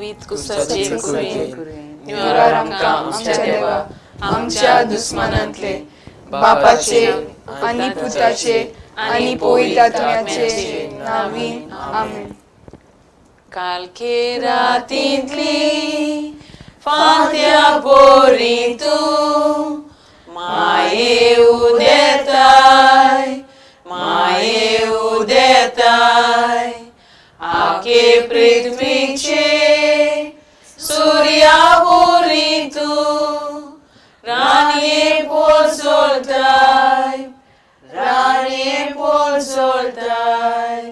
नवीत कुसाचे कुरेन निवार आमकां आमच्या देवा आमच्या दुस्मनांतले बापाचे आनी पुताचे आनी पवित्र आत्म्याचे नावीन आमेन. कालके रातींतली फांत्या बोरी तूं माये उदेताय माये उदेताय आके पृथ्वीचे सूर्या बोरी तूं राnie पोलसोलताय राnie पोलसोलताय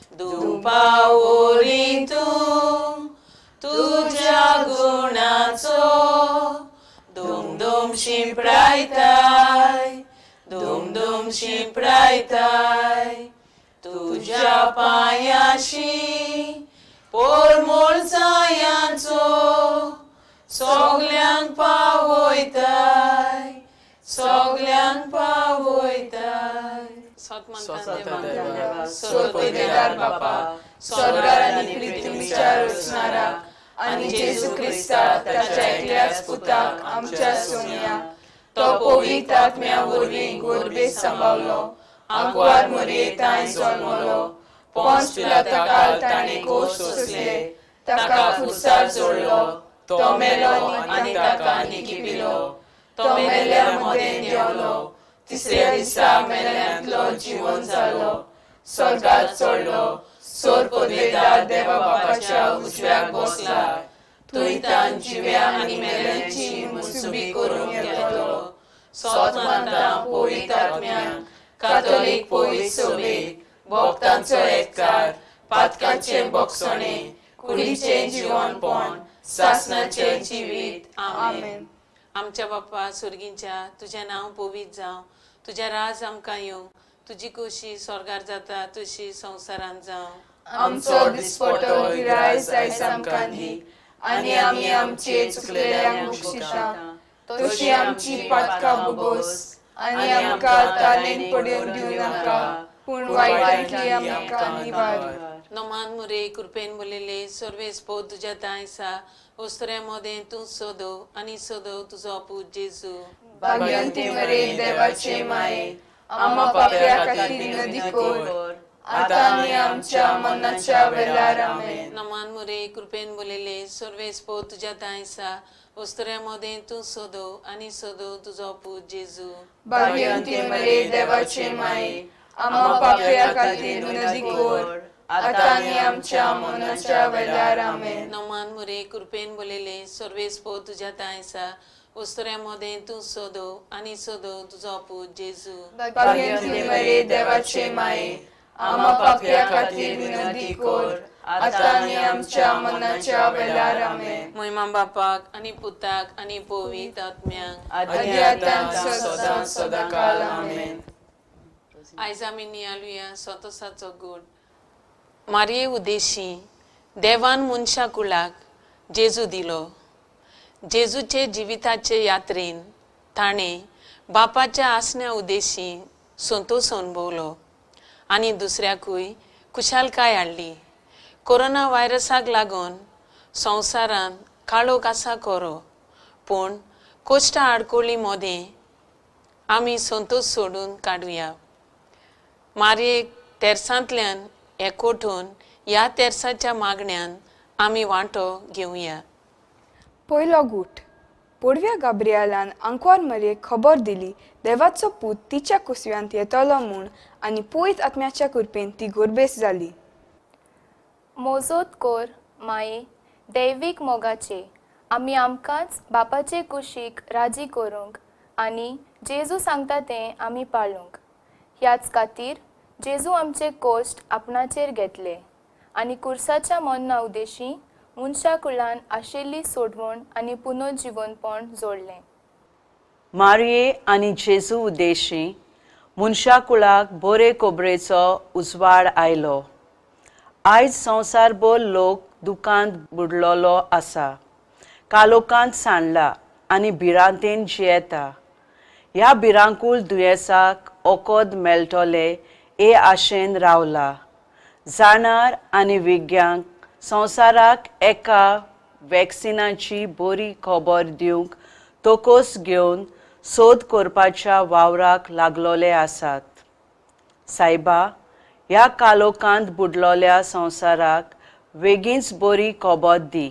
दुपावरी तूं तुझ्या गुणाचो दुम दुम शिंपडायताय दुम दुम शिंपडायताय तुझ्या पांयाशी पोरमोल सायांचो सोगल्यांक पावयताय सोगल्यांक पावयताय. सोतेदार बापा स्वर्गार आनी पृथ्वीच्या रचणारा आनी जेजू क्रिस्ता ताच्या एकल्याच पुताक आमच्या सोनिया तो पवित्र आत्म्या वरवीं गोरबेक सांबाळलो आग्वाद मरयेंताय जल्मलो पोंस पिलाता काल ताणें कोश सोंसले ताका खुर्सार जोडलो तो मेलो आनी ताका निखिपिलो तो मेल्या मदें देंवलो तिसऱ्या दिसा मेल्यांतलो जीवन जालो स्वर्गात चडलो सोर पदवेदार देवा बापाच्या उजव्याक बसला थंय तान जिव्या आनी मेल्यांची मुसुबी करून येतलो. सोत मानता पवित्र आत्म्याक कातोलीक पवित्र सभेक भक्तांचो एककार पातकांचें भोगसणें कुडीचें जिवनपण सासणाचें जिवीत आमेन. आमच्या बाप्पा सुर्गींच्या तुझें नांव पवित्र जावं तुझें राज आमकां येवं तुजी खोशी स्वर्गार जाता तशी संवसारांत जावं. आमचो दिसपटो गिरायज आयज आमकां दी आनी आमी आमचे चुकलेल्यांक बक्षिता तशी आमची पातकां भोगोस आनी आमकां तालेन पडून दिवं नाका पूण वायटांतली आमकां निवार. नमान मुरे कृपेन मुलेले सर्वेस पो तुज्या दायसा ओस्तऱ्या मोदें तूं सोदो आनी सोदो तुजो पूत जेजू. भाग्यवंती मरे देवाचे माये आमा पाप्या खातीर विनंती कर आतां आनी आमच्या मरणाच्या वेळार आमेन. नमान मुरे कृपेन मुलेले सर्वेस पो तुज्या दायसा ओस्तऱ्या मोदें तूं सोदो आनी सोदो तुजो पूत जेजू. भाग्यवंती मरे देवाचे माये आमा पाप्या खातीर विनंती कर आतां आनी आमच्या मरणाच्या वेळार आमेन. नमान मुरे कृपेन मुलेले सर्वेस पो तुज्या दायसा ओस्तऱ्या मोदें तूं सोदो आनी सोदो तुजो पूत जेजू. भाग्यवंती मरे देवाचे माये आमा पाप्या खातीर विनंती कर आतां आनी आमच्या मरणाच्या वेळार आमेन. महिमा बापाक आनी पुताक आनी पवित्र आत्म्याक आदी आतां सदां सदांकाळ आमेन. आयज आमी नियाळुया सोतोसाचो गूण. मारये उद्देशी देवान मनशा कुळाक जेजू दिलो. जेजूचे जिविताचे यात्रेन ताणें बापाच्या आसण्या उद्देशी संतोष अनुभवलो आनी दुसऱ्याकूय खुशालकाय हाडली. कोरोना व्हायरसाक लागून संवसारान काळोख आसा खरो पूण कोश्टां आडकोळी मोदें आमी संतोष सोडून काडुया. मारयेक तेर्सांतल्यान एकवटून ह्या तेर्साच्या मागण्यान आमी वांटो घेवया. पयलो गूट. पोडव्या गाब्रिएलान आंकवार मरयेक खबर दिली देवाचो पूत तिच्या कुसव्यांत येतलो म्हूण आनी पवित्र आत्म्याच्या कृपेन ती गोरबेस जाली. मोजोत कोर माये दैवीक मोगाचे आमी आमकांच बापाचे कुशीक राजी करूंक आनी जेजू सांगता तें आमी पाळूंक. ह्याच खातीर जेजू आमचे कोश्ट आपणाचेर घेतले आनी कुर्साच्या मरना उद्देशी मनशा कुळान आशिल्ली सोडवण आनी पुनर्जीवनपण जोडलें. मारये आनी जेजू उद्देशी मनशा कुळाक बरे खोबरेचो उजवाड आयलो. आयज संवसारभर लोक दुखांत बुडलोलो आसा, कालोखांत सांडला आनी भिरांतेन जियेता. ह्या भिरांकूळ दुयेंसाक वखद मेळटले हे आशेन रावला. जाणार आनी विज्ञान संवसाराक एका वॅक्सिनाची बरी खबर दिवंक तोकोस घेवन सोद करपाच्या वावराक लागलोले आसात. सायबा, ह्या कालोखांत बुडलोल्या संवसाराक बेगीनच बरी खबर दी.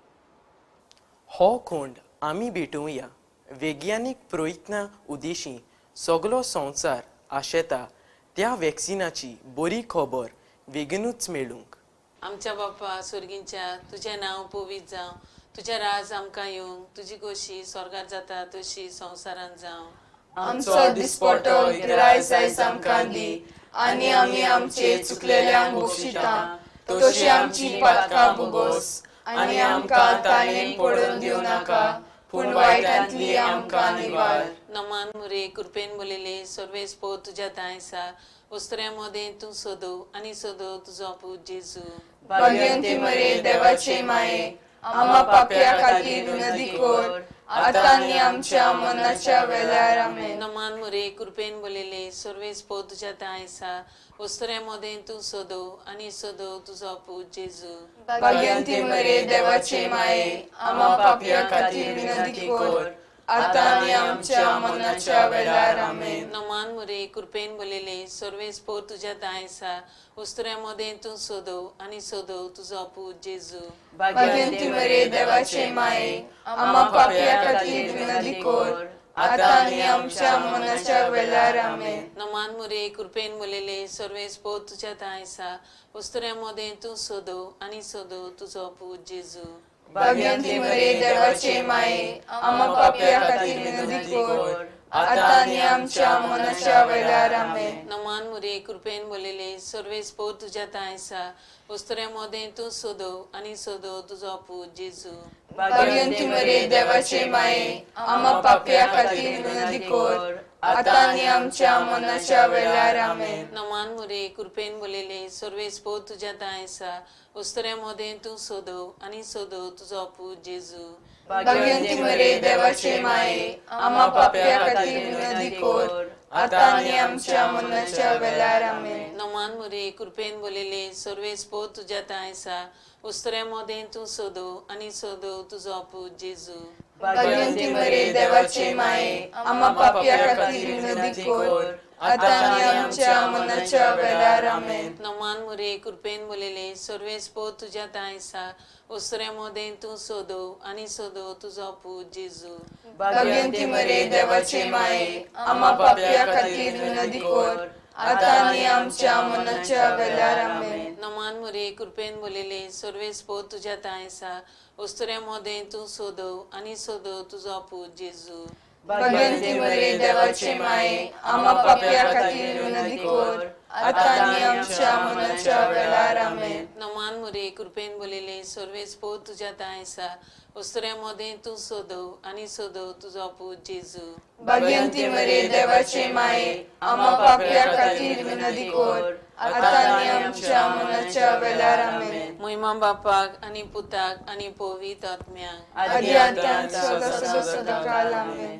हो खोंड आमी भेटूया. वैज्ञानीक प्रयत्नां उद्देशी सगळो संवसार आशेता त्या वॅक्सिनाची बरी खबर बेगीनूच मेळूंक. आमच्या बाप्पा स्वर्गींच्या, तुझें नांव पवित्र जावं, तुझें राज आमकां येवंक, तुजी कशी स्वर्गार जाता तशी संवसारांत जावं. आमचो दिसपटो गिरायस आयज आमकां दी, आनी आमी आमचे चुकलेल्यांक बक्षिता, तशी आमची पातकां भोगोस, आनी आमकां ताळेन पडून दिवं नाका, पूण वायटांतली आमकां निवार. नमान मुरे कृपेन बोलेले सर्वेस्पो तुझ्या दायसा, उस्तऱ्या मोदें तूं सोदो आनी सोदो तुजो पूत जेजू. भाग्यवंती मरे देवाचे माये, आम्हा पाप्या खातीर विनंती कर, आतां आनी आमच्या मरणाच्या वेळार आमेन. नमान मुरे कृपेन बोलेले सर्वेस्पो तुझ्या दायसा, उस्तऱ्या मोदें तूं सोदो आनी सोदो तुजो पूत जेजू. भाग्यवंती मरे देवाचे माये, आम्हा पाप्या खातीर विनंती कर, आतां आनी आमच्या मरणाच्या वेळार आमेन. नमान मुरे कृपेन बोलेले सर्वेस्पो तुझ्या दायसा, उस्तऱ्या मोदें तूं सोदो आनी सोदो तुजो पूत जेजू. भाग्यवंती मरे देवाचे माये, आम्हा पाप्या खातीर विनंती कर, आतां आनी आमच्या मरणाच्या वेळार आमेन. नमान मुरे कृपेन बोलेले सर्वेस्पो तुझ्या दायसा, उस्तऱ्या मोदें तूं सोदो आनी सोदो तुजो पूत जेजू. भाग्यवंती मरे देवाचे माये, आम्हा पाप्या खातीर विनंती कर, आतां आनी आमच्या मरणाच्या वेळार आमेन. नमान मुरे कृपेन बोलेले सर्वेस्पो तुझ्या दायसा, उस्तऱ्या मोदें तूं सोदो आनी सोदो तुजो पूत जेजू. भाग्यवंती मरे देवाचे माये, आम्हा पाप्या खातीर विनंती कर, आतां आनी आमच्या मरणाच्या वेळार आमेन. नमान मुरे कृपेन बोलेले सर्वेस्पो तुझ्या दायसा, उस्तऱ्या मोदें तूं सोदो आनी सोदो तुजो पूत जेजू. भाग्यवंती मरे देवाचे माये, आम्हा पाप्या खातीर विनंती कर, आतां आनी आमच्या मरणाच्या वेळार आमेन. नमान मुरे कृपेन बोलेले सर्वेस्पो तुझ्या दायसा, उस्तऱ्या मोदें तूं सोदो आनी सोदो तुजो पूत जेजू. भाग्यवंती मरे देवाचे माये, आम्हा पाप्या खातीर विनंती कर, आतां आनी आमच्या मरणाच्या वेळार आमेन. नमान मुरे कृपेन बोलेले सर्वेस्पो तुझ्या दायसा, उस्तऱ्या मोदें तूं सोदो आनी सोदो तुजो पूत जेजू. भाग्यवंती मरे देवाचे माये, आम्हा पाप्या खातीर विनंती कर, आतां आनी आमच्या मरणाच्या वेळार आमेन. नमान मुरे कृपेन बोलेले सर्वेस्पो तुझ्या दायसा, उस्तऱ्या मोदें तूं सोदो आनी सोदो तुजो पूत जेजू. भाग्यवंती मरे देवाचे माये, आम्हा पाप्या खातीर विनंती कर, आतां आनी आमच्या मरणाच्या वेळार आमेन. नमान मुरे कृपेन बोलेले सर्वेस्पो तुझ्या दायसा, उस्तऱ्या मोदें तूं सोदो आनी सोदो तुजो पूत जेजू. भाग्यवंती मरे देवाचे माये, आम्हा पाप्या खातीर विनंती कर, आतां आनी आमच्या मरणाच्या वेळार आमेन. महिमा बापाक आनी पुताक आनी पवित्र आत्म्याक, आदी आतां सदा सदाकाळ आमेन.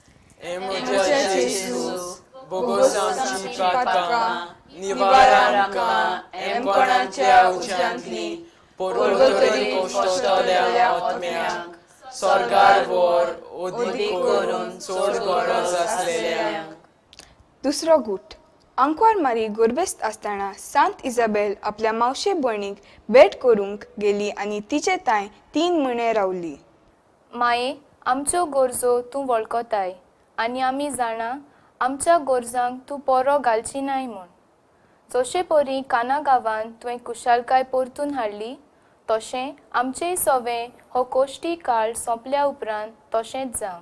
हे म्हज्या जेजू, भोगोस आमची पातकां, निवार आमकां एमपणाच्या उज्यांतली, परगतरी कोश्टल्या आत्म्याक, स्वर्गार व्हर ओदी करून चड गरज आसलेल्यांक. दुसरो गूट. आंकवार मारी गोरबेस्त आसतना सांत इजाबेल आपल्या मावशे भयणीक भेट करूंक गेली आनी तिचे ताय 3 म्हयने रावली. माये, आमच्यो गरजो तूं वळखताय आनी आमी जाणा आमच्या गरजांक तूं परो घालची नाय म्हूण. जशे परी काना गांवांत तुवें कुशालकाय परतून हाडली, तशें आमचेय सवें हो कोश्टी काळ सोंपल्या उपरांत तशेंच जावं.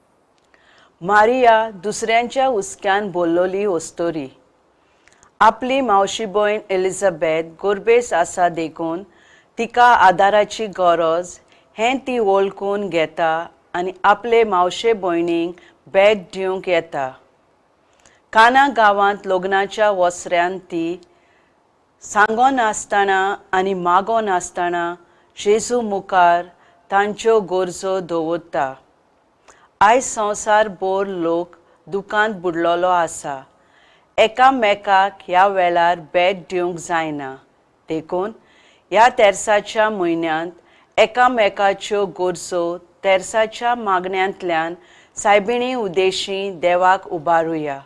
मारिया दुसऱ्यांच्या हुस्क्यान बोल्लोली वस्तोरी. आपली मावशी भयण एलिझाबेथ गोरबेस आसा देखून तिका आदाराची गरज हें ती वळखून घेता आनी आपले मावशे भयणीक भेट दिवंक येता. काना गांवांत लग्नाच्या वसऱ्यान ती सांगोन आसतना आनी मागोन आसतना जेजू मुखार तांच्यो गरजो दवरता. आयज संवसार भर लोक दुखांत बुडलोलो आसा. एकामेकाक ह्या वेळार भेट दिवंक जायना. देखून ह्या तेरसाच्या म्हयन्यांत एकामेकाच्यो गरजो तेर्साच्या मागण्यांतल्यान सायबिणी उद्देशी देवाक उबारुया.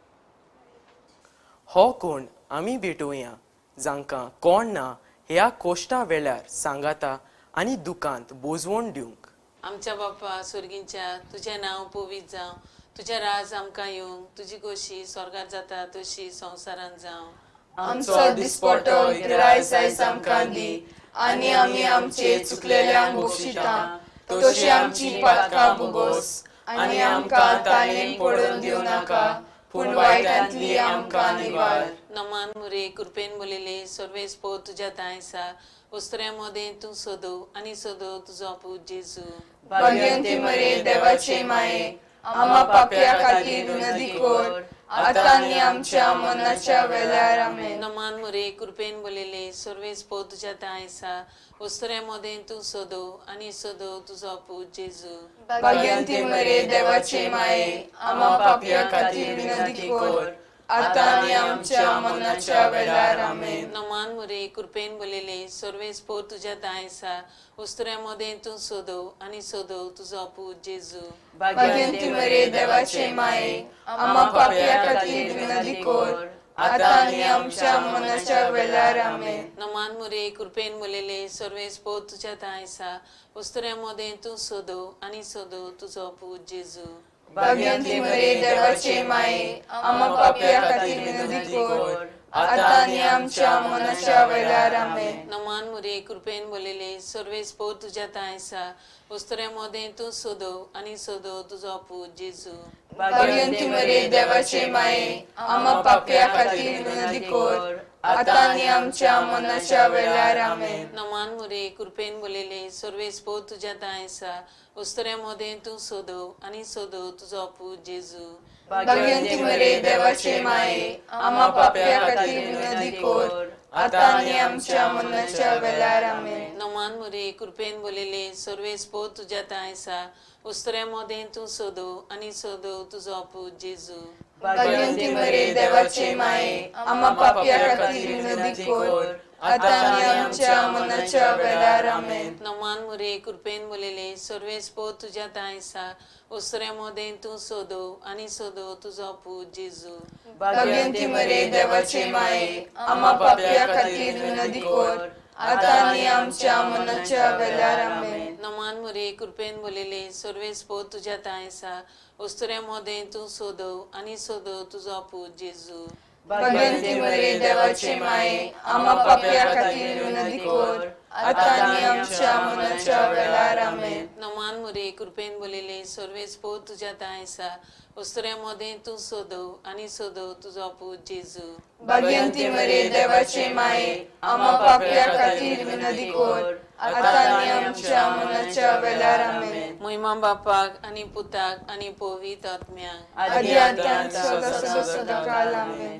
हो कोण आमी भेटोवया जांकां कोण ना ह्या कोश्टा वेळार सांगाता आनी दुखांत बोजवण दिवंक. आमच्या बापा सुर्गींच्या तुझें नांव पवित्र जावं, तुझें राज आमकां येवंक, तुजी खोशी स्वर्गार जाता तशी संवसारांत जावं. आमचो दिसपटो रायस आयज आमकां दी, आनी आमी आमचे चुकलेल्यांक बक्षिता तशी आमची पातकां भोगोस, आनी आमकां ताळेन पडून दिवं नाका, पूण वायटांतली आमकां निवार. नमान मुरे कृपेन बोलिले सर्वेस्पो तुज्या तायसा, उस्तऱ्या मोदें तूं सोदो आनी सोदो तुजो पूत जेजू. भाग्यवंती मरे देवाचे माये, आम्हा पाप्या खातीर विनंती कर, आतां आनी आमच्या मरणाच्या वेळार आमेन. नमान मुरे कृपेन बोलिले सर्वेस्पो तुज्या तायसा, उस्तऱ्या मोदें तूं सोदो आनी सोदो तुजो पूत जेजू. भाग्यवंती मरे देवाचे माये, आम्हा पाप्या खातीर विनंती कर, आतां आनी आमच्या मरणाच्या वेळार आमेन. नमान मुरे कृपेन बोलिले सर्वेस्पो तुज्या तायसा, उस्तऱ्या मोदें तूं सोदो आनी सोदो तुजो पूत जेजू. भाग्यवंती मरे देवाचे माये, आम्हा पाप्या खातीर विनंती कर, आतां आनी आमच्या मरणाच्या वेळार आमेन. नमान मुरे कृपेन बोलिले सर्वेस्पो तुज्या तायसा, उस्तऱ्या मोदें तूं सोदो आनी सोदो तुजो पूत जेजू. भाग्यवंती मरे देवाचे माये, आम्हा पाप्या खातीर विनंती कर, आतां आनी आमच्या मरणाच्या वेळार आमेन. नमान मुरे कृपेन बोलिले सर्वेस्पो तुज्या तायसा, उस्तऱ्या मोदें तूं सोदो आनी सोदो तुजो पूत जेजू. भाग्यवंती मरे देवाचे माये, आम्हा पाप्या खातीर विनंती कर, आतां आनी आमच्या मरणाच्या वेळार आमेन. नमान मुरे कृपेन बोलिले सर्वेस्पो तुज्या तायसा, उस्तऱ्या मोदें तूं सोदो आनी सोदो तुजो पूत जेजू. भाग्यवंती मरे देवाचे माये, आम्हा पाप्या खातीर विनंती कर, आतां आनी आमच्या मरणाच्या वेळार आमेन. नमान मुरे कृपेन बोलिले सर्वेस्पो तुज्या तायसा, उस्तऱ्या मोदें तूं सोदो आनी सोदो तुजो पूत जेजू. भाग्यवंती मरे देवाचे माये, आम्हा पाप्या खातीर विनंती कर, आतां आनी आमच्या मरणाच्या वेळार आमेन. नमान मुरे कृपेन बोलिले सर्वेस्पो तुज्या तायसा, उस्तऱ्या मोदें तूं सोदो आनी सोदो तुजो पूत जेजू. भाग्यवंती मरे देवाचे माये, आम्हा पाप्या खातीर विनंती कर, आतां आनी आमच्या मरणाच्या वेळार आमेन. नमान मुरे कृपेन बोलिले सर्वेस्पो तुज्या तायसा, उस्तऱ्या मोदें तूं सोदो आनी सोदो तुजो पूत जेजू. भाग्यवंती मरे देवाचे माये, आम्हा पाप्या खातीर विनंती कर, आतां आनी आमच्या मरणाच्या वेळार आमेन. नमान मुरे कृपेन बोलिले सर्वेस्पो तुज्या तायसा, उस्तऱ्या मोदें तूं सोदो आनी सोदो तुजो पूत जेजू. भाग्यवंती मरे देवाचे माये, आम्हा पाप्या खातीर विनंती कर, आतां आनी आमच्या मरणाच्या वेळार आमेन. महिमा बापाक आनी पुताक आनी पवित्र आत्म्याक, आदी आतां सदा सदाकाळ आमेन.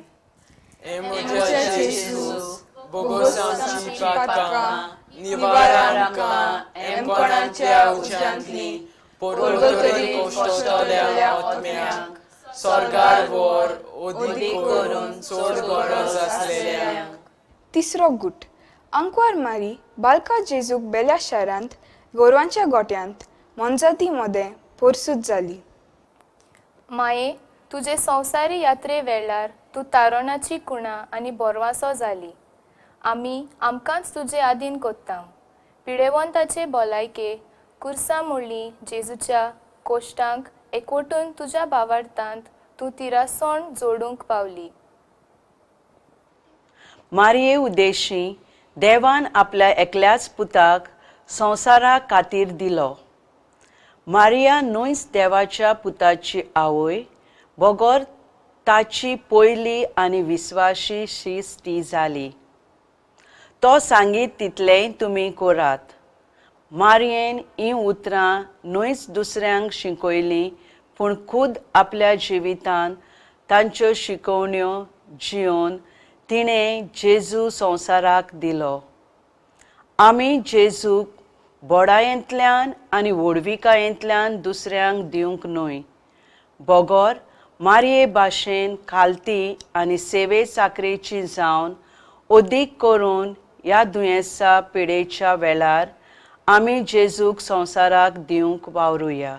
Emoja Jesus, bogos आमची पातकां, निवारा आमकां एमपणाच्या उज्यांतली, पोरगोतरी कोश्टल्या आत्म्याक, स्वर्गार वर ओदी करून चड गरज आसलेल्यांक. तिसरो गुट. आंकवार मारी बालका जेजूक बेल्या शारांत गोरवांच्या गोट्यांत मोनजाती मोदें पोरसूत जाली. माये, तुजे संवसारी यात्रे वेळार तूं तारोणाची कुणां आनी बोरवासो जाली. आमी आमकांच तुजे आदीन कोत्ता. पिडेवंताचे भलायके कुर्सां मुळ्ळी जेजूच्या कोश्टांक एकवटून तुज्या भावार्थांत तूं तिरासोण जोडूंक पावली. मारये उद्देशी देवान आपल्या एकल्याच पुताक संवसारा खातीर दिलो. मारिया न्हूच देवाच्या पुताची आवय, बगोर ताची पयली आनी विस्वाशी श्रीश्टी जाली. तो सांगीत तितलेंय तुमी करात. मारयेन हीं उतरां न्हूच दुसऱ्यांक शिकयलीं, पूण खूद आपल्या जिवितान तांच्यो शिकवण्यो जियोन तिणें जेजू संवसाराक दिलो. आमी जेजूक बोडायेंतल्यान आनी व्हडविकायेंतल्यान दुसऱ्यांक दिवंक न्हय, बगोर मारये भाशेन खालती आनी सेवे साकरेची जावन ओदीक करून ह्या दुयेंसा पिडेच्या वेळार आमी जेजूक संवसाराक दिवंक वावरुया.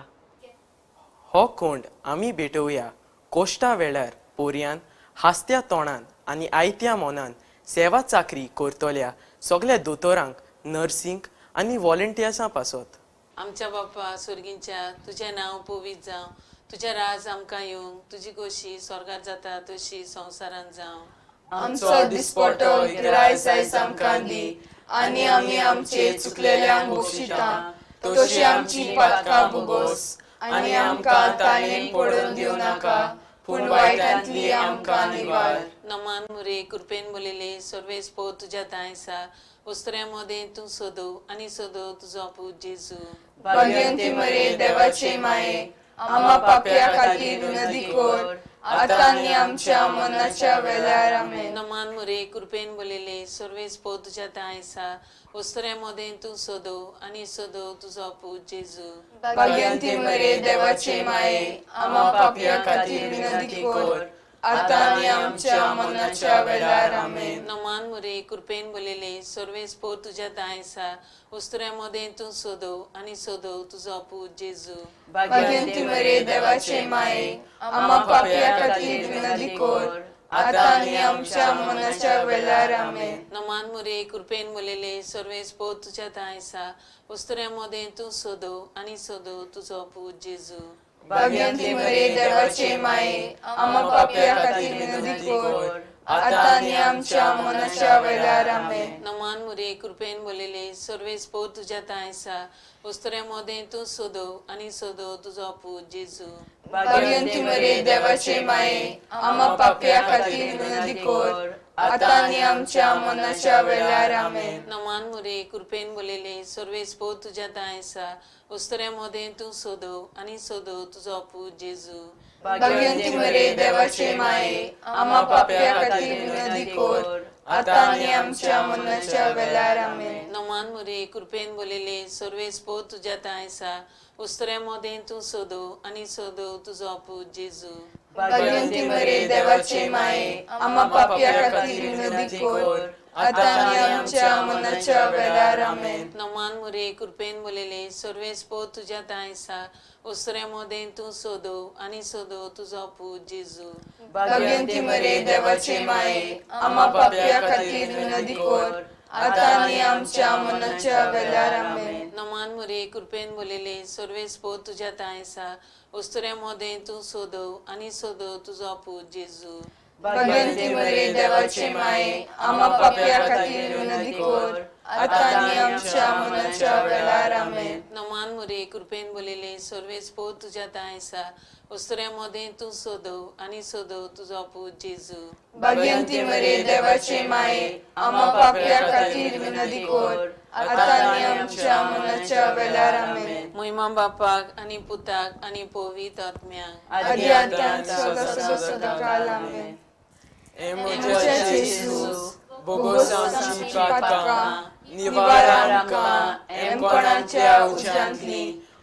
हो कोंड आमी भेटोवया कोश्टा वेळार पोरयान हास्त्या तोंडान आनी आयत्या मोनान सेवा चाकरी करतल्या सगळ्या दोतोरांक, नर्सिंग आनी व्हॉलंटियर्सां पासत. आमच्या बाप्पा सुर्गींच्या तुझें नांव पवित्र जावं, तुझें राज आमकां येवंक, तुजी कशी स्वर्गात जाता तशी संवसारांत जावं. आमचो दिसपटो गिरायस आयज आमकां दी आनी आमी आमचे चुकलेल्यांक बक्षिता तशी आमची पातकां भोगोस आनी आमकां ताळयेन पडून दिवं नाका पूण वायटांतली आमकां निवार. नमान मुरे कृपेन बोलिले सर्वेस पो तुझ्या तायसा वस्त्र्या मोदे तूं सोदो आनी सोदो तुजो पूत जेजू. भाग्यवंती मरे देवाचे माये आम्हा पाप्या खातीर विनंती कर आतां आनी आमच्या मरणाच्या वेळार आमेन. नमान मुरे कृपेन बोलिले सर्वेस पो तुझ्या तायसा वस्त्र्या मोदे तूं सोदो आनी सोदो तुजो पूत जेजू. भाग्यवंती मरे देवाचे माये आम्हा पाप्या खातीर विनंती कर आतां आनी आमच्या मरणाच्या वेळार आमेन. नमान मुरे कृपेन बोलिले सर्वेस पो तुझ्या तायसा वस्त्र्या मोदे तूं सोदो आनी सोदो तुजो पूत जेजू. भाग्यवंती मरे देवाचे माये आम्हा पाप्या खातीर विनंती कर आतां आनी आमच्या मरणाच्या वेळार आमेन. नमान मुरे कृपेन बोलिले सर्वेस पो तुझ्या तायसा वस्त्र्या मोदे तूं सोदो आनी सोदो तुजो पूत जेजू. भाग्यवंती मरे देवाचे माये आम्हा पाप्या खातीर विनंती कर आतां आनी आमच्या मरणाच्या वेळार आमेन. नमान मुरे कृपेन बोलिले सर्वेस पो तुझ्या तायसा वस्त्र्या मोदे तूं सोदो आनी सोदो तुजो पूत जेजू. भाग्यवंती मरे देवाचे माये आम्हा पाप्या खातीर विनंती कर आतां आनी आमच्या मरणाच्या वेळार आमेन. नमान मुरे कृपेन बोलिले सर्वेस पो तुझ्या तायसा वस्त्र्या मोदे तूं सोदो आनी सोदो तुजो पूत जेजू. भाग्यवंती मरे देवाचे माये आम्हा पाप्या खातीर विनंती कर आतां आनी आमच्या मरणाच्या वेळार आमेन. नमान मुरे कृपेन बोलिले सर्वेस पो तुझ्या तायसा वस्त्र्या मोदे तूं सोदो आनी सोदो तुजो पूत जेजू. भाग्यवंती मरे देवाचे माये आम्हा पाप्या खातीर विनंती कर आतां आनी आमच्या मरणाच्या वेळार आमेन. नमान मुरे कृपेन बोलिले सर्वेस पो तुझ्या तायसा वस्त्र्या मोदे तूं सोदो आनी सोदो तुजो पूत जेजू. भाग्यवंती मरे देवाचे माये आम्हा पाप्या खातीर विनंती कर आतां आनी आमच्या मरणाच्या वेळार आमेन. नमान मुरे कृपेन बोलिले सर्वेस पो तुझ्या तायसा वस्त्र्या मोदे तूं सोदो आनी सोदो तुजो पूत जेजू. भाग्यवंती मरे देवाचे माये आम्हा पाप्या खातीर विनंती कर आतां आनी आमच्या मरणाच्या वेळार आमेन. नमान मुरे कृपेन बोलिले सर्वेस पो तुझ्या तायसा वस्त्र्या मोदे तूं सोदो आनी सोदो तुजो पूत जेजू. भाग्यवंती मरे देवाचे माये आम्हा पाप्या खातीर विनंती कर आतां आनी आमच्या मरणाच्या वेळार आमेन. महिमा बापाक आनी पुताक आनी पवित्र आत्म्याक आदी आतां सदांकाळ आमेन. हे म्हज्या जेजू बोगोस आमची पातकां निवार आमकां हें कोणाच्या उज्यांतली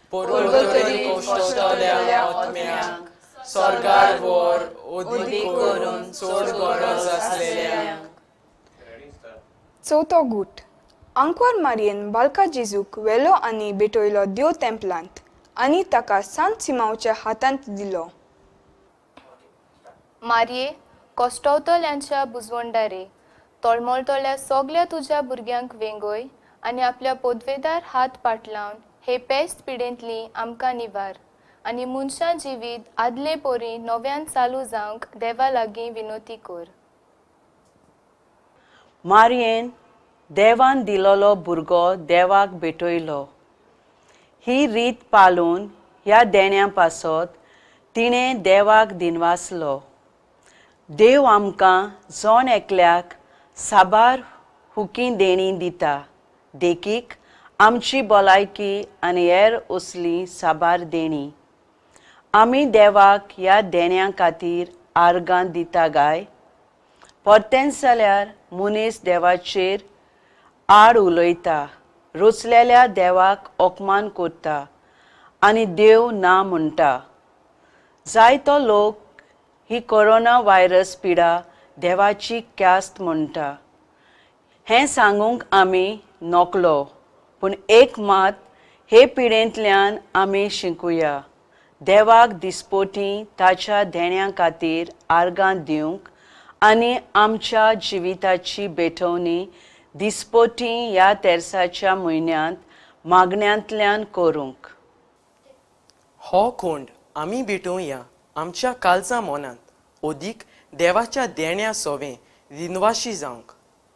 परतरी कोश्टतल्या आत्म्यांक स्वर्गार व्हर ओदी करून चड गरज आसलेल्यांक. चवथो गूट. आंकवार मारयेन बालका जेजूक वेलो आनी भेटयलो देव तेंपलांत आनी ताका सांत सिमांवच्या हातांत दिलो. मारये कोश्टवतल्यांच्या बुजवंडारे तळमळतल्या सगळ्या तुज्या भुरग्यांक वेंगय आनी आपल्या पोदवेदार हात पाटलावन हे पेस्त पिडेंतली आमकां निवार आनी मनशां जिवीत आदले पोरी नव्यान चालू जावंक देवा लागीं विनोती कर. मारयेन देवान दिलोलो भुरगो देवाक भेटयलो. ही रीत पाळून ह्या देण्या पासत तिणें देवाक दिनवासलो. देव आमकां जोन एकल्याक साबार हुकी देणी दिता, देखीक आमची भलायकी आनी हेर असली साबार देणी. आमी देवाक ह्या देण्यां खातीर आर्गां दिता गाय. परतेंच जाल्यार मनीस देवाचेर आड उलयता, रुचलेल्या देवाक अपमान करता आनी देव ना म्हणटा. जायतो लोक ही कोरोना व्हायरस पिडा देवाची क्यास्त म्हणटा. हें सांगूंक आमी नकलो, पूण एक मात हे पिडेंतल्यान आमी शिकुया देवाक दिसपोटी ताच्या देण्या खातीर आर्गां दिवंक आनी आमच्या जिविताची बेठवणी दिसपोटी ह्या तेरसाच्या म्हयन्यांत मागण्यांतल्यान करूंक. हो कोंड आमी भेटोवया आमच्या काळजा मनांत ओदीक देवाच्या देण्या सोवें दिनवाशी जावंक.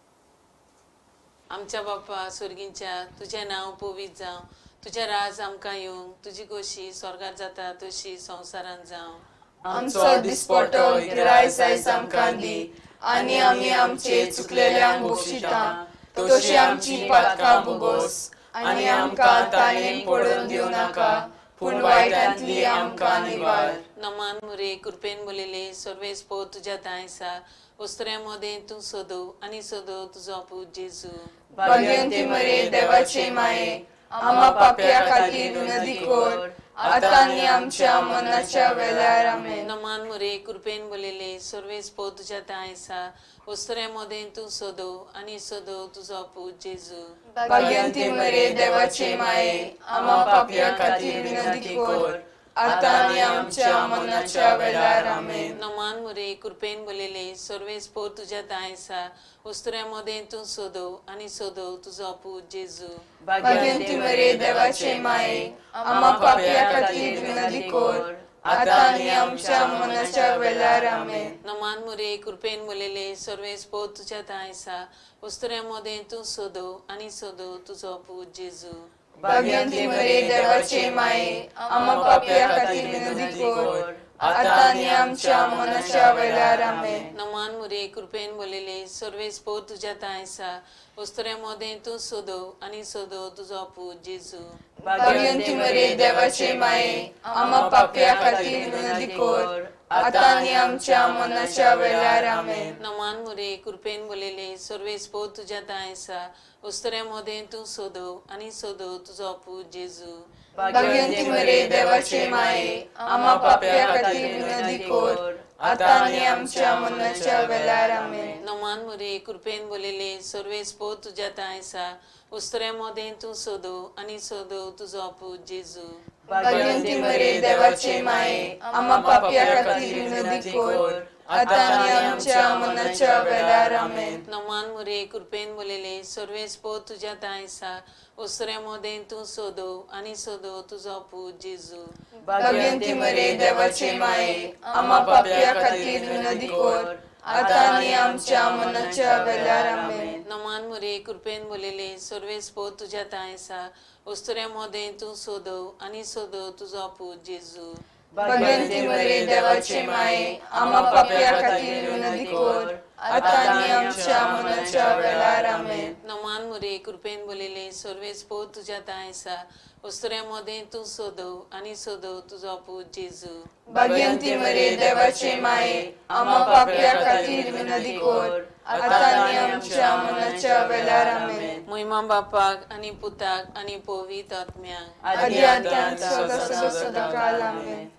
आमच्या बाप्पा सुर्गींच्या तुझें नांव पवित्र जावं, तुझें राज आमकां येवंक, तुजी कशी स्वर्गार जाता तशी संवसारांत जावं. आमचो दिसपटो गिरायस आयज आमकां दी आनी आमी आमचे चुकलेल्यांक बक्षिता तशी आमची पातकां बुगोस आनी आमकां ताळेन पडून दिवं नाका पूण वायटांतली आमकां निवार. नमान मुरे कृपेन बोलेले सर्वेस पो तुझ्या दायसा वस्त्र्या मोदें तूं सोदो आनी सोदो तुजो पूत जेजू. भाग्यवंती मरे देवाचे माये आम्हा पाप्या खातीर विनंती कर आतां आनी आमच्या मरणाच्या वेळार आमेन. नमान मुरे कृपेन बोलेले सर्वेस पो तुझ्या दायसा वस्त्र्या मोदें तूं सोदो आनी सोदो तुजो पूत जेजू. भाग्यवंती मरे देवाचे माये आम्हा पाप्या खातीर विनंती कर आतां आनी आमच्या मरणाच्या वेळार आमेन. नमान मुरे कृपेन बोलेले सर्वेस पो तुझ्या दायसा वस्त्र्या मोदें तूं सोदो आनी सोदो तुजो पूत जेजू. भाग्यवंती मरे देवाचे माये आम्हा पाप्या खातीर विनंती कर आतां आनी आमच्या मरणाच्या वेळार आमेन. नमान मुरे कृपेन बोलेले सर्वेस पो तुझ्या दायसा वस्त्र्या मोदें तूं सोदो आनी सोदो तुजो पूत जेजू. भाग्यवंती मरे देवाचे माये आम्हा पाप्या खातीर विनंती कर आतां आनी आमच्या मरणाच्या वेळार आमेन. नमान मुरे कृपेन बोलेले सर्वेस पो तुझ्या दायसा वस्त्र्या मोदें तूं सोदो आनी सोदो तुजो पूत जेजू. भाग्यवंती मरे देवाचे माये आम्हा पाप्या खातीर विनंती कर आतां आनी आमच्या मरणाच्या वेळार आमेन. नमान मुरे कृपेन बोलेले सर्वेस पो तुझ्या दायसा वस्त्र्या मोदें तूं सोदो आनी सोदो तुजो पूत जेजू. भाग्यवंती मरे देवाचे माये आम्हा पाप्या खातीर विनंती कर आतां आनी आमच्या मरणाच्या वेळार आमेन. नमान मुरे कृपेन बोलेले सर्वेस पो तुझ्या दायसा वस्त्र्या मोदें तूं सोदो आनी सोदो तुजो पूत जेजू. भाग्यवंती मरे देवाचे माये आम्हा पाप्या खातीर विनंती कर आतां आनी आमच्या मरणाच्या वेळार आमेन. नमान मुरे कृपेन बोलेले सर्वेस पो तुझ्या दायसा वस्त्र्या मोदें तूं सोदो आनी सोदो तुजो पूत जेजू. भाग्यवंती मरे देवाचे माये आम्हा पाप्या खातीर विनंती कर आतां आनी आमच्या मरणाच्या वेळार आमेन. नमान मुरे कृपेन बोलेले सर्वेस पो तुझ्या दायसा वस्त्र्या मोदें तूं सोदो आनी सोदो तुजो पूत जेजू. भाग्यवंती मरे देवाचे माये आम्हा पाप्या खातीर विनंती कर आतां आनी आमच्या मरणाच्या वेळार आमेन. नमान मुरे कृपेन बोलेले सर्वेस पो तुझ्या दायसा वस्त्र्या मोदें तूं सोदो आनी सोदो तुजो पूत जेजू. भाग्यवंती मरे देवाचे माये आम्हा पाप्या खातीर विनंती कर आतां आनी आमच्या मरणाच्या वेळार आमेन. महिमा बापाक आनी पुताक आनी पवित्र आत्म्याक आदी आतां सदा सदाकाळ आमेन.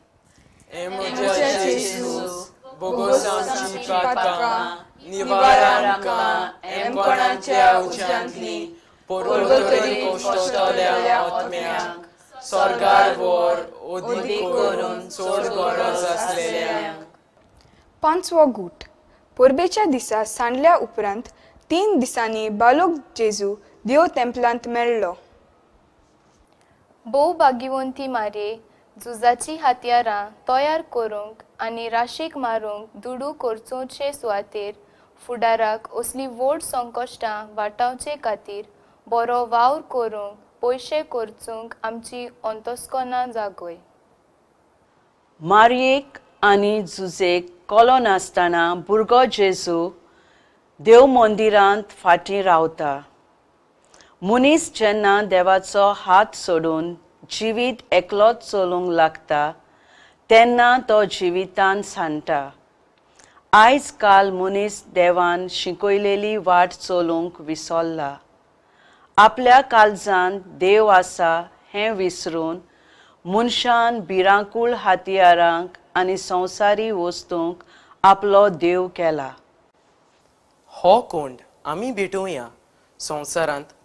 ए म्हज्या जेजू बोगोस आमची पातकां निवार आमकां एमपणाच्या उज्यांतली परतरी कोश्टतल्या आत्म्याक स्वर्गार व्हर ओदी करून चड गरज आसलेल्यांक. 5वो गूट. पोरबेच्या दिसा सांडल्या उपरांत 3 दिसांनी बालोक जेजू देव तेंपलांत मेळ्ळो. भोव भाग्यवंती मारे झुजाची हातयारां तयार करूंक आनी राशीक मारूंक दुडू करचोचे सुवातेर फुडाराक असली व्हड संकश्टां वाटावचे खातीर बरो वावर करूंक पयशे खर्चूंक आमची अंतस्कनां जागोय. मारयेक आनी झुजेक कोलो नासतना भुरगो जेजू देव मंदिरांत फाटीं रावता. मनीस जेन्ना देवाचो हात सोडून जिवीत एकलोच चलूंक लागता तेन्ना तो जिवितान सांडटा. आयज काल मनीस देवान शिकयलेली वाट चलूंक विसरला. आपल्या काळजांत देव आसा हें विसरून मनशान भिरांकूळ हातयारांक आनी संवसारी वस्तूंक आपलो देव केला. हो कोंड आमी भेटोवया संवसारांत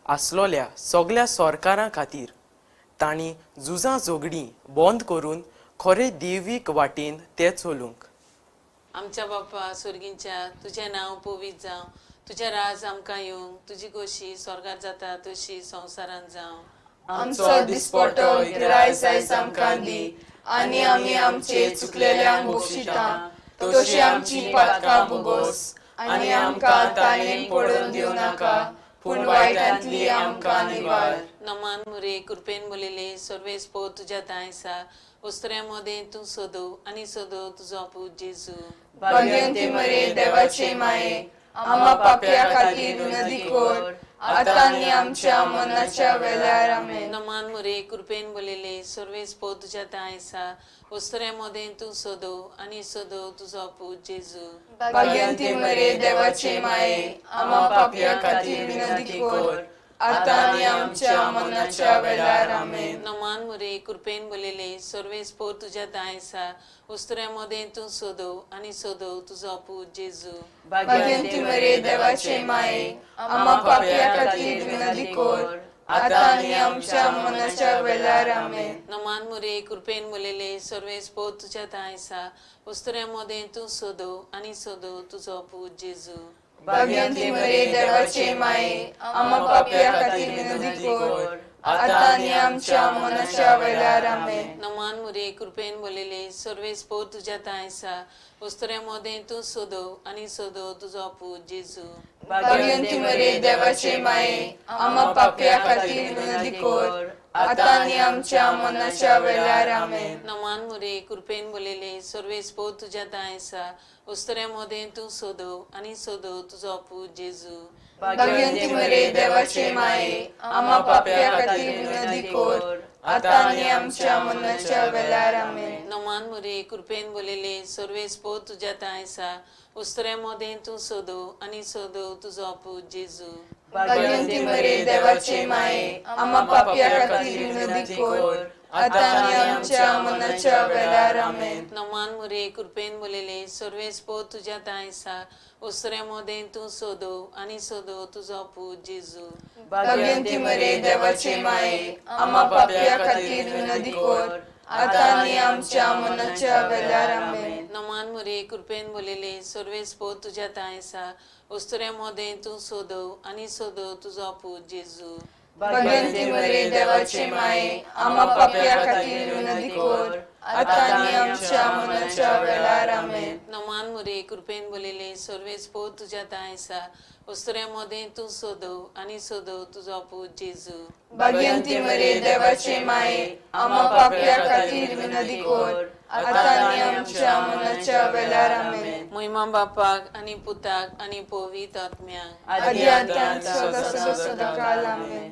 आसलोल्या सगळ्या सरकारां खातीर तांणी झुजां झगडीं बंद करून खरे दैवीक वाटेन ते चलूंक. आमच्या बाप्पा सुर्गींच्या तुझें नांव पवित्र जावं, तुझें राज आमकां येवंक, तुजी कशी स्वर्गांत जाता तशी संवसारांत जावं. आमचो दिसपटो गिरायस आयज आमकां दी, आनी आमी आमचे चुकलेल्यांक बक्षिता, तशी आमची पातकां भोगोस, आनी आमकां ताणेन पडून दिवं नाका, पूण वायटांतली आमकां निवार. नमान मुरे कृपेन बोलिले सर्वेस्पो तुज्या दायसा, उस्तऱ्या मोदें तूं सोदो आनी सोदो तुजो पूत जेजू. भाग्यवंती मरे देवाचे माये, आम्हा पाप्या खातीर विनंती कर, आतां आनी आमच्या मरणाच्या वेळार आमेन. नमान मुरे कृपेन बोलिले सर्वेस्पो तुज्या दायसा, उस्तऱ्या मोदें तूं सोदो आनी सोदो तुजो पूत जेजू. भाग्यवंती मरे देवाचे माये, आम्हा पाप्या खातीर विनंती कर, आतां आनी आमच्या मरणाच्या वेळार आमेन. नमान मुरे कृपेन बोलिले सर्वेस्पो तुज्या दायसा, उस्तऱ्या मोदें तूं सोदो आनी सोदो तुजो पूत जेजू. भाग्यवंती मरे देवाचे माये, आम्हा पाप्या खातीर विनंती कर, आतां आनी आमच्या मरणाच्या वेळार आमेन. नमान मुरे कृपेन बोलिले सर्वेस्पो तुज्या दायसा, उस्तऱ्या मोदें तूं सोदो आनी सोदो तुजो पूत जेजू. भाग्यवंती मरे देवाचे माये, आम्हा पाप्या खातीर विनंती कर, आतां आनी आमच्या मरणाच्या वेळार आमेन. नमान मुरे कृपेन बोलिले सर्वेस्पो तुज्या दायसा, उस्तऱ्या मोदें तूं सोदो आनी सोदो तुजो पूत जेजू. भाग्यवंती मरे देवाचे माये, आम्हा पाप्या खातीर विनंती कर, आतां आनी आमच्या मरणाच्या वेळार आमेन. नमान मुरे कृपेन बोलिले सर्वेस्पो तुज्या दायसा, उस्तऱ्या मोदें तूं सोदो आनी सोदो तुजो पूत जेजू. भाग्यवंती मरे देवाचे माये, आम्हा पाप्या खातीर विनंती कर, आतां आनी आमच्या मरणाच्या वेळार आमेन. नमान मुरे कृपेन बोलिले सर्वेस्पो तुज्या दायसा, उस्तऱ्या मोदें तूं सोदो आनी सोदो तुजो पूत जेजू. भाग्यवंती मरे देवाचे माये, आम्हा पाप्या खातीर विनंती कर, आतां आनी आमच्या मरणाच्या वेळार आमेन. नमान मुरे कृपेन बोलिले सर्वेस्पो तुज्या दायसा, उस्तऱ्या मोदें तूं सोदो आनी सोदो तुजो पूत जेजू. भाग्यवंती मरे देवाचे माये, आम्हा पाप्या खातीर विनंती कर, आतां आनी आमच्या मरणाच्या वेळार आमेन. नमान मुरे कृपेन बोलिले सर्वेस्पो तुज्या दायसा, उस्तऱ्या मोदें तूं सोदो आनी सोदो तुजो पूत जेजू. भाग्यवंती मरे देवाचे माये, आम्हा पाप्या खातीर विनंती कर, आतां आनी आमच्या मरणाच्या वेळार आमेन. नमान मुरे कृपेन बोलिले सर्वेस्पो तुज्या दायसा, उस्तऱ्या मोदें तूं सोदो आनी सोदो तुजो पूत जेजू. भाग्यवंती मरे देवाचे माये, आम्हा पाप्या खातीर विनंती कर, आतां आनी आमच्या मरणाच्या वेळार आमेन. महिमा बापाक आनी पुताक आनी पवित्र आत्म्याक, आदी आतां सदा सदाकाळ आमेन.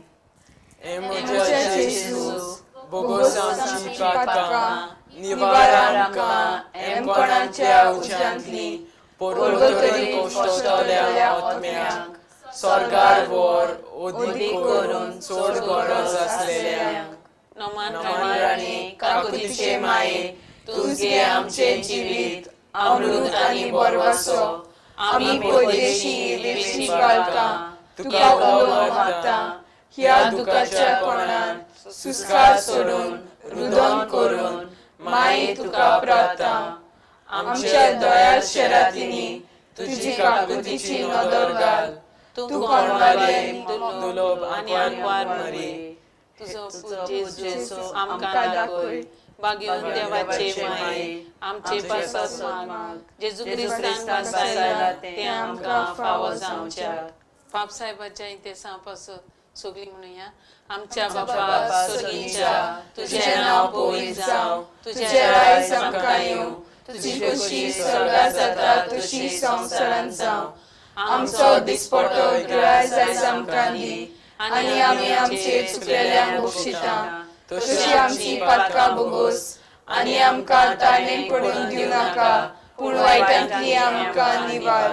हे म्हज्या जेजू, बोगोस आमची पातकां, निवार आमकां एमपणाच्या उज्यांतली, परगोतरी कोश्टतल्या आत्म्यांक, स्वर्गार व्हर ओदी करून चड गरज आसलेल्यांक. नमान राणी काकुतीचे माये, तूं घे आमचे जिवीत, अमृत आनी बरवासो, आमी परदेशी विश्वी बाळकां तुका उलोवंक मागता. ह्या दुखाच्या कोणान सुस्कार सोडून रुदन करून माये तुका प्रार्थना. आमच्या दोळ्यार शरातींनी तुजी काकुतीची नदर घाल. तूं कोणवाले दुलोब आनी आंकवार मरी, तुजो पूत जेजू आमकां दाखय. भाग्यवंत देवाचे माये, आमचे पासत माग, जेजू क्रिस्तान वाचयला तें आमकां फावो जावच्या. पाप साहेबाच्या इतिहासा पासत सगळी म्हणुया. आमच्या बापा सुर्गीच्या, तुझें नांव पवित्र जावं, तुझें राज आमकां येवं, तुजी कशी स्वर्गांत जाता तशी संवसारांत जावं. आमचो दिसपटो गिरायस आयज आमकां दी, आनी आमी आमचे चुकलेल्यांक बक्षिता, तशी आमची पातकां भोगोस, आनी आमकां ताणेन पडून दिवं नाका, पूण वायटांतली आमकां निवार.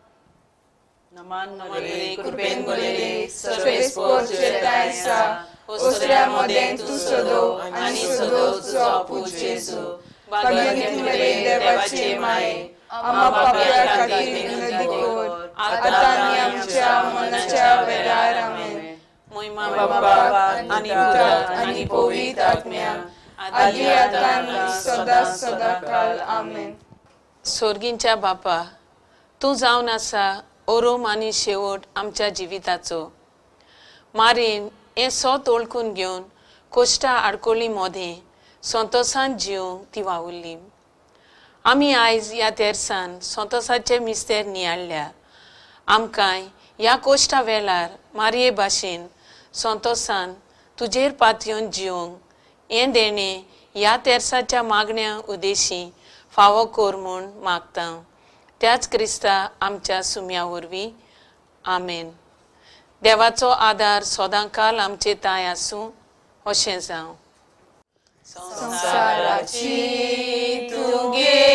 नमान मुरे कृपेन बोलिले सर्वेस्पो तुजे दायसा, उस्तऱ्या मोदें तूं सोदो आनी सोदो तुजो पूत जेजू. भाग्यवंती मरे देवाचे माये, आम्हा पाप्या खातीर विनंती कर, आतां आनी आमच्या मरणाच्या वेळार आमेन. महिमा बापाक आनी पुत्राक आनी पवित्र आत्म्याक आदी आता आनी सदा सदा काल आमेन. स्वर्गींच्या बापा, तूं जावन आसा ओरोम आनी शेवट आमच्या जिविताचो. मारेन हें सोत ओळखून घेवन कोश्टां आडकोळी मोदें संतोशान जिवंक ती वावुरली. आमी आयज ह्या तेर्सान संतोशाचें मिस्तेर नियाळ्ळ्या. आमकांय ह्या कोश्टा वेळार मारये भाशेन संतोशान तुजेर पातयेवन जिवंक हें देणें ह्या तेर्साच्या मागण्या उद्देशी फावो कोर म्हूण मागता. त्याच क्रिस्ता आमच्या सुम्या वरवीं. आमेन. देवाचो आदार सदांकाल आमचे ताय आसूं अशें जावं. संसाराची तुगे